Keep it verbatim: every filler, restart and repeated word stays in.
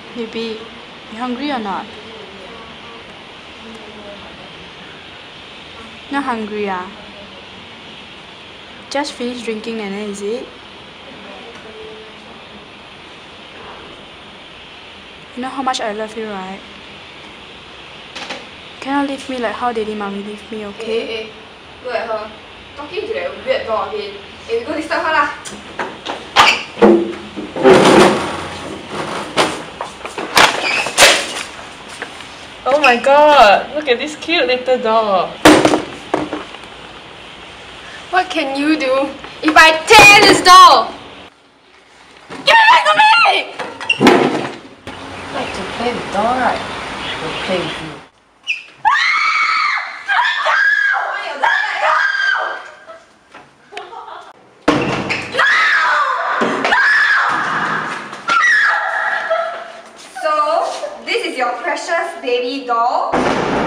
Baby, you hungry or not? Not hungry, ah? Just finished drinking and then is it? You know how much I love you, right? Cannot leave me like how daddy mommy leave me, okay? Hey, hey, hey. Look at her. Talking to that weird doll again. Hey, we go disturb her lah. Oh my god, look at this cute little doll. What can you do if I tear this doll? Give it back to me! You like to play with doll, right? We'll play with you. So, this is your precious baby doll?